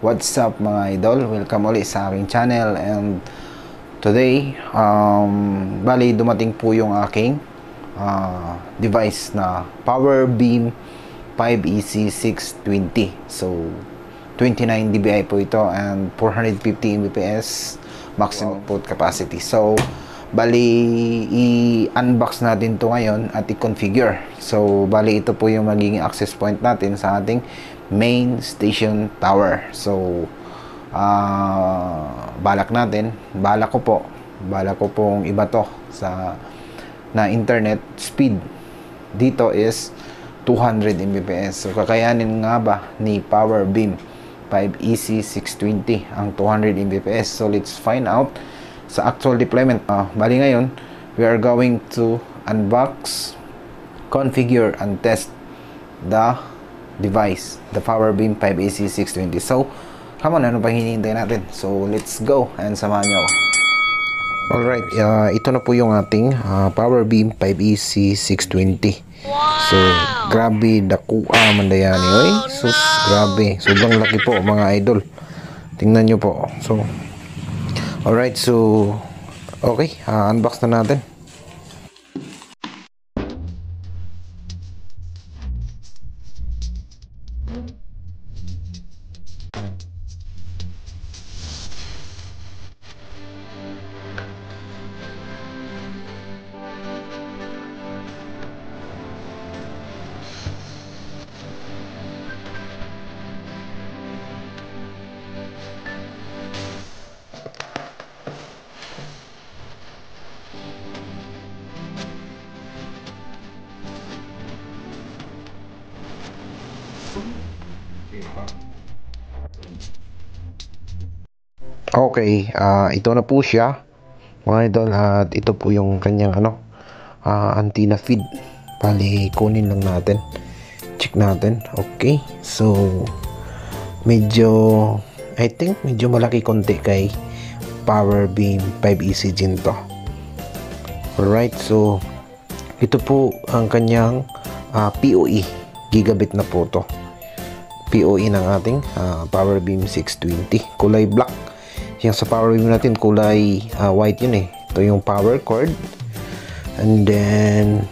What's up mga idol? Welcome ulit sa aking channel. And today, bali dumating po yung aking device na PowerBeam 5EC620. So 29 dBi po ito and 450 Mbps maximum output capacity. So bali i-unbox natin to ngayon at i-configure. So bali ito po yung magiging access point natin sa ating main station tower. So balak ko pong iba to sa na internet speed dito is 200 Mbps. So kakayanin nga ba ni PowerBeam 5EC620 ang 200 Mbps? So let's find out sa actual deployment. Bali ngayon we are going to unbox, configure and test the device, the PowerBeam 5EC620. So come on, ano pang hinihintay natin? So let's go and samahan nyo ako. Alright, ito na po yung ating PowerBeam 5EC620. So grabe, dakua mandayani, oy. Sus, grabe, sobrang laki po mga idol. Tingnan nyo po. So alright, so okay, unbox na natin. Okay, ito na po siya mga idol, at ito po yung kanyang antenna feed. Bali kunin lang natin, check natin. Okay, so medyo I think medyo malaki konti kay PowerBeam 5EC Gen to. Alright, so ito po ang kanyang PoE, gigabit na po to. PoE ng ating PowerBeam 620, kulay black. Yung sa PowerBeam natin kulay white yun eh. Ito yung power cord, and then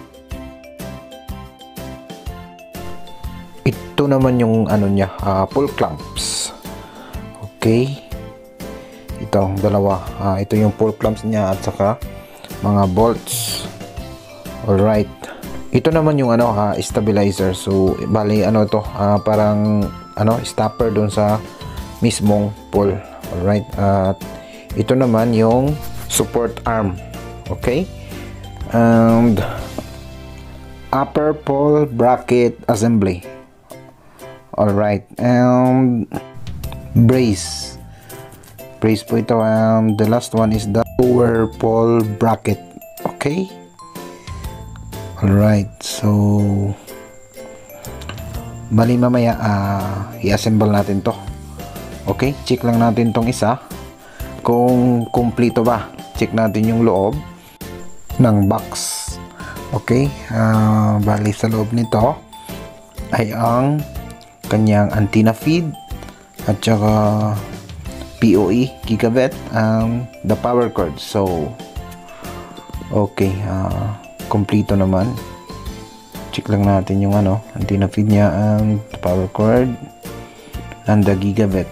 ito naman yung niya, pull clamps. Okay, ito dalawa, ito yung pull clamps niya at saka mga bolts. Alright, ito naman yung stabilizer. So bali to, parang stopper dun sa mismong pull. Alright, at ito naman yung support arm. Okay, and upper pole bracket assembly. Alright, and brace po ito, and the last one is the lower pole bracket. Okay, alright, so bali mamaya i-assemble natin to. Okay, check lang natin tong isa kung kumpleto ba. Check natin yung loob ng box. Okay, bali sa loob nito ay ang kanyang antenna feed at saka PoE gigabit, the power cord. So okay, kumpleto naman. Check lang natin yung antenna feed niya and the power cord and the gigabit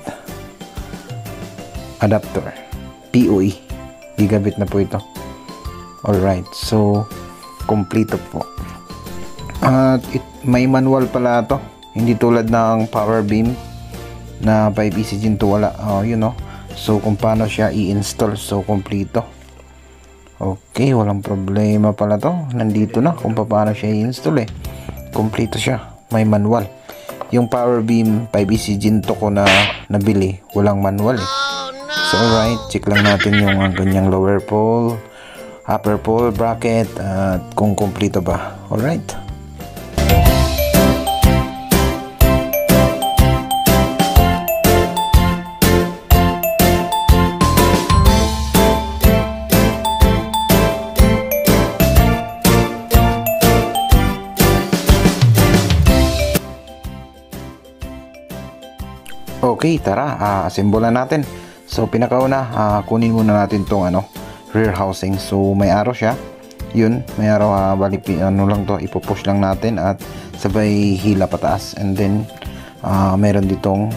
adapter. PoE gigabit na po ito. Alright, so kompleto po. At may manual pala to, hindi tulad ng PowerBeam na 5EC Gen 2, wala. So kung paano siya i-install, so kompleto. Okay, walang problema pala to. Nandito na kung paano siya i-install eh. Kompleto siya, may manual. Yung PowerBeam 5EC Gen 2 ko na nabili, walang manual eh. So alright, check lang natin yung kanyang lower pole, upper pole bracket, at kung kompleto ba. Alright. Okay, tara, assemble na natin. So pinakauna, kunin muna natin tong rear housing. So may arrow siya. Yun, may arrow, bali lang to, ipupush lang natin at sabay hila pataas. And then meron ditong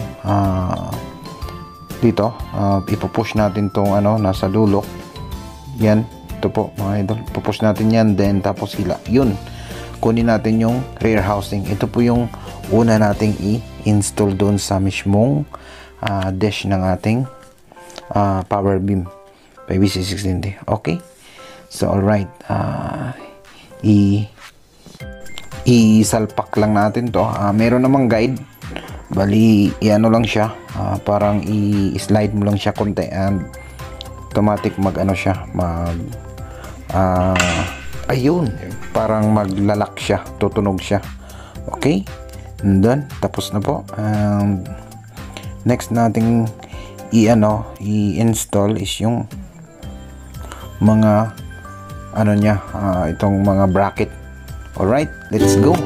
dito, ipupush natin tong nasa dulo. Yan, ito po mga idol, ipupush natin yan, then tapos hila. Yun, kunin natin yung rear housing. Ito po yung una nating i-install doon sa mismong dash ng ating power beam PVC-620. Okay, so alright, isalpak lang natin to. Meron namang guide, bali iano lang siya, parang i-slide mo lang siya konti and automatic siya ayun, parang maglalak siya, tutunog siya. Okay, and then tapos na po. Next nating i-install is yung mga itong mga bracket. Alright, let's go.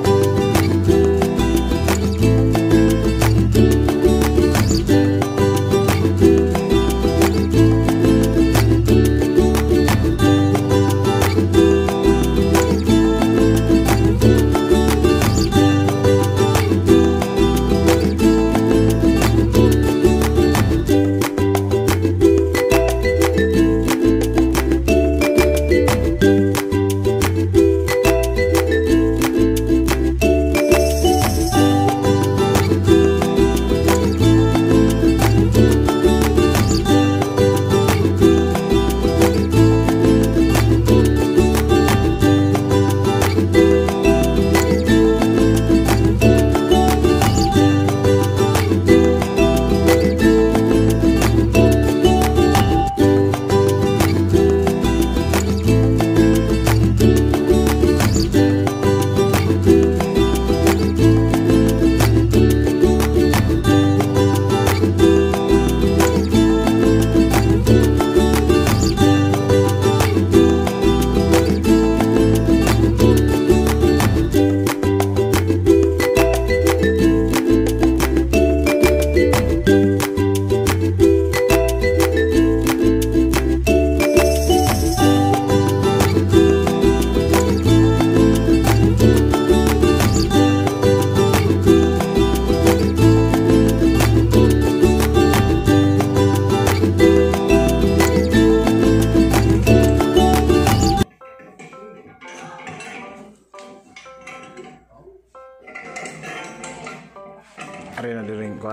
Ari na din ko.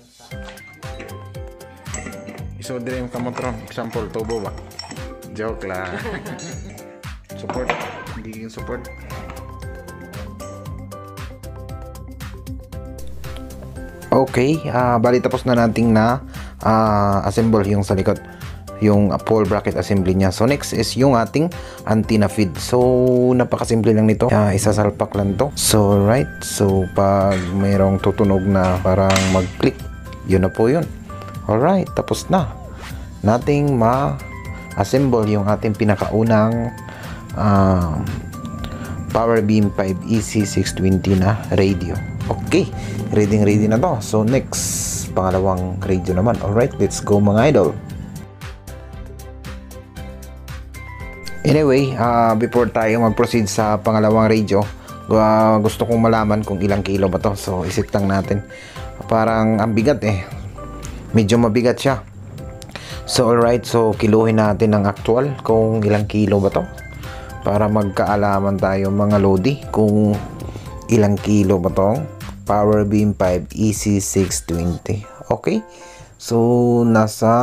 Iso din yung kamotron. Example, tubo ba? Joke lang. Support. Hindi yung support. Okay, bali tapos na nating assemble yung sa likod, yung pole bracket assembly niya. So next is yung ating antenna feed. So napakasimple lang nito, isasalpak lang to. So right, so pag mayroong tutunog na parang mag-click, yun na po yun. Alright, tapos na nating ma-assemble yung ating pinakaunang Power Beam 5 EC620 na radio. Okay, ready na to. So next, pangalawang radio naman. Alright, let's go mga idol. Anyway, before tayo mag-proceed sa pangalawang radio, gusto kong malaman kung ilang kilo ba to. So isit lang natin. Parang ang bigat medyo mabigat siya. So alright, so kiluhin natin ang actual kung ilang kilo ba to, para magkaalaman tayo mga lodi kung ilang kilo ba tong Power Beam 5 EC620. Okay, so nasa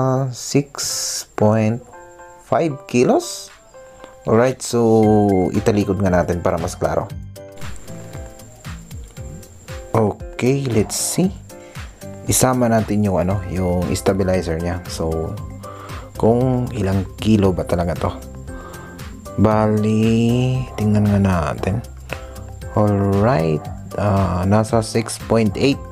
6.5 kilos. Alright, so italikod nga natin para mas klaro. Okay, let's see. Isama natin yung yung stabilizer niya. So kung ilang kilo ba talaga to. Bali, tingnan nga natin. Alright, nasa 6.8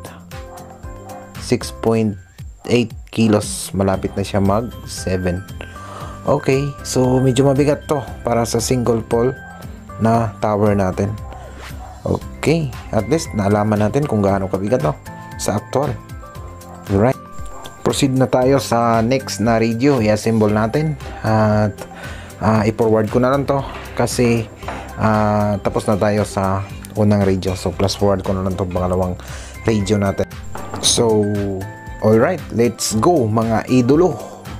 kilos. Malapit na siya mag 7. Okay, so medyo mabigat to para sa single pole na tower natin. Okay, at least naalaman natin kung gaano kabigat to sa actual. Alright. Proceed na tayo sa next na radio. I-assemble natin. At i-forward ko na lang to. Kasi tapos na tayo sa unang radio. So plus forward ko na lang to pangalawang radio natin. So alright, let's go mga idolo.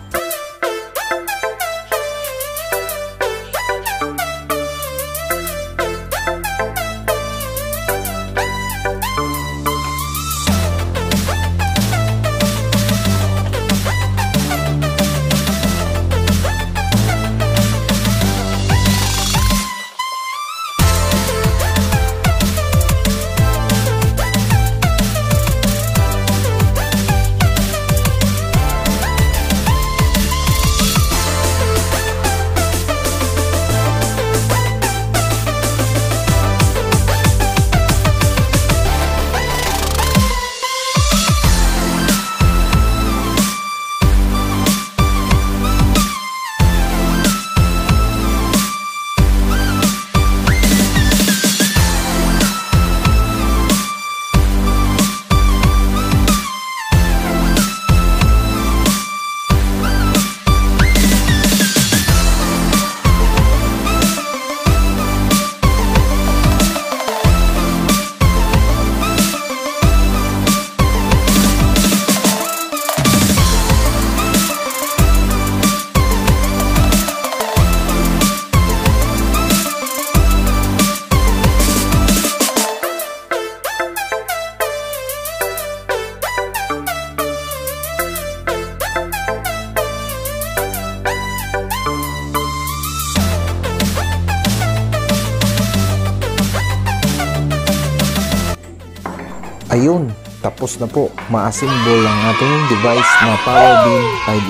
Ayun, tapos na po ma-assemble ang ating device na PowerBeam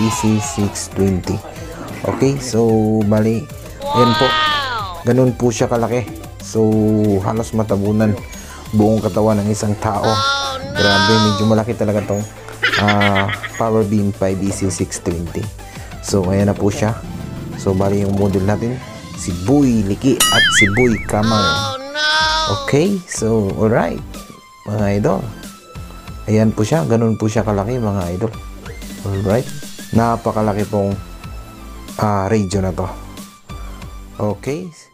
5EC620. Okay, so bali, ayan po, ganun po siya kalaki. So halos matabunan buong katawan ng isang tao. Grabe, medyo malaki talaga tong PowerBeam 5EC620. So ayan na po siya. So bali yung model natin, si Boy Liki at si Boy Kamang. Okay, so alright mga idol, ayan po siya, ganun po siya kalaki mga idol. Alright, napakalaki pong radio na to. Okay.